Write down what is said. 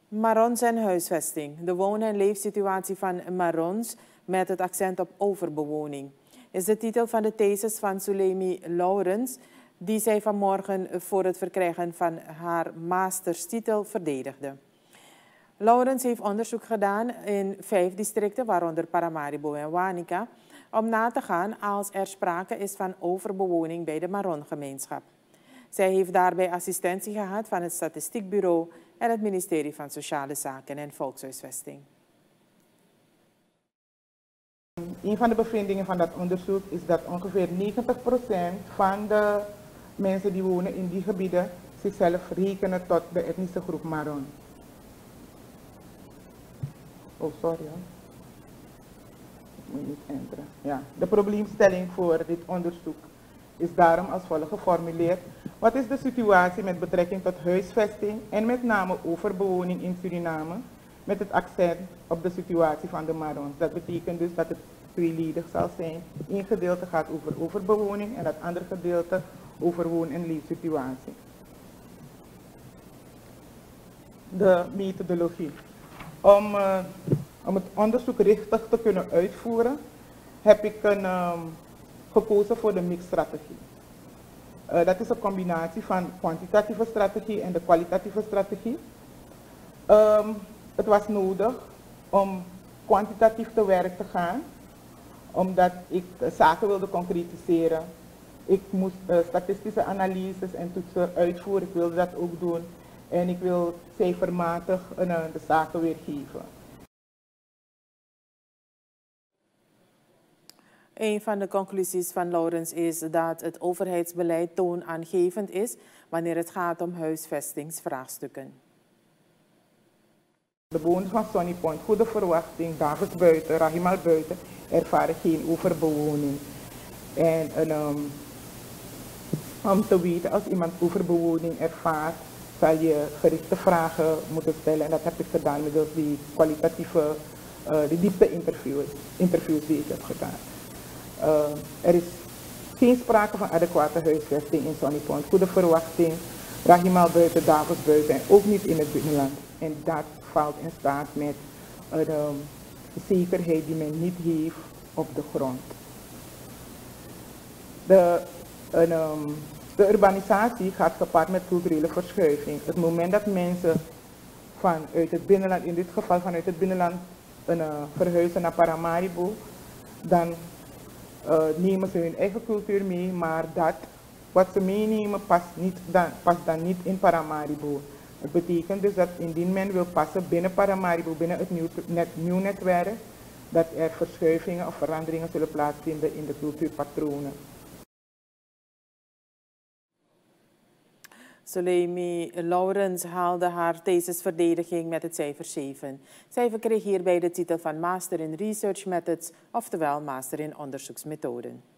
Marons en huisvesting. De woon- en leefsituatie van Marons met het accent op overbewoning is de titel van de thesis van Sulemi Laurens, die zij vanmorgen voor het verkrijgen van haar masterstitel verdedigde. Laurens heeft onderzoek gedaan in 5 districten, waaronder Paramaribo en Wanica, om na te gaan als er sprake is van overbewoning bij de Maron-gemeenschap. Zij heeft daarbij assistentie gehad van het Statistiekbureau en het ministerie van Sociale Zaken en Volkshuisvesting. Een van de bevindingen van dat onderzoek is dat ongeveer 90% van de mensen die wonen in die gebieden zichzelf rekenen tot de etnische groep Maron. Oh, sorry. Ik moet niet enteren. Ja. De probleemstelling voor dit onderzoek is daarom als volgt geformuleerd. Wat is de situatie met betrekking tot huisvesting en met name overbewoning in Suriname met het accent op de situatie van de Marons? Dat betekent dus dat het tweeledig zal zijn. Eén gedeelte gaat over overbewoning en het andere gedeelte over woon- en leefsituatie. De methodologie. Om het onderzoek richtig te kunnen uitvoeren, heb ik gekozen voor de mixstrategie. Dat is een combinatie van kwantitatieve strategie en de kwalitatieve strategie. Het was nodig om kwantitatief te werk te gaan, omdat ik zaken wilde concretiseren. Ik moest statistische analyses en toetsen uitvoeren, ik wilde dat ook doen. En ik wil cijfermatig de zaken weergeven. Een van de conclusies van Laurens is dat het overheidsbeleid toonaangevend is wanneer het gaat om huisvestingsvraagstukken. De bewoners van Sunny Point, Goede Verwachting, Davids Buiten, Rahimal Buiten ervaren geen overbewoning. En om te weten als iemand overbewoning ervaart, zal je gerichte vragen moeten stellen. En dat heb ik gedaan middels die kwalitatieve, de diepte interviews die ik heb gedaan. Er is geen sprake van adequate huisvesting in Sunny Point, Goede Verwachting, Rahimal Buiten, Davids Buiten en ook niet in het binnenland. En dat valt in staat met de zekerheid die men niet heeft op de grond. De urbanisatie gaat gepaard met culturele verschuiving. Het moment dat mensen vanuit het binnenland, in dit geval vanuit het binnenland, verhuizen naar Paramaribo, dan nemen ze hun eigen cultuur mee, maar dat wat ze meenemen past dan niet in Paramaribo. Het betekent dus dat indien men wil passen binnen Paramaribo, binnen het nieuw netwerk, dat er verschuivingen of veranderingen zullen plaatsvinden in de cultuurpatronen. Sulemi Laurens haalde haar thesisverdediging met het cijfer 7. Zij verkreeg hierbij de titel van Master in Research Methods, oftewel Master in Onderzoeksmethoden.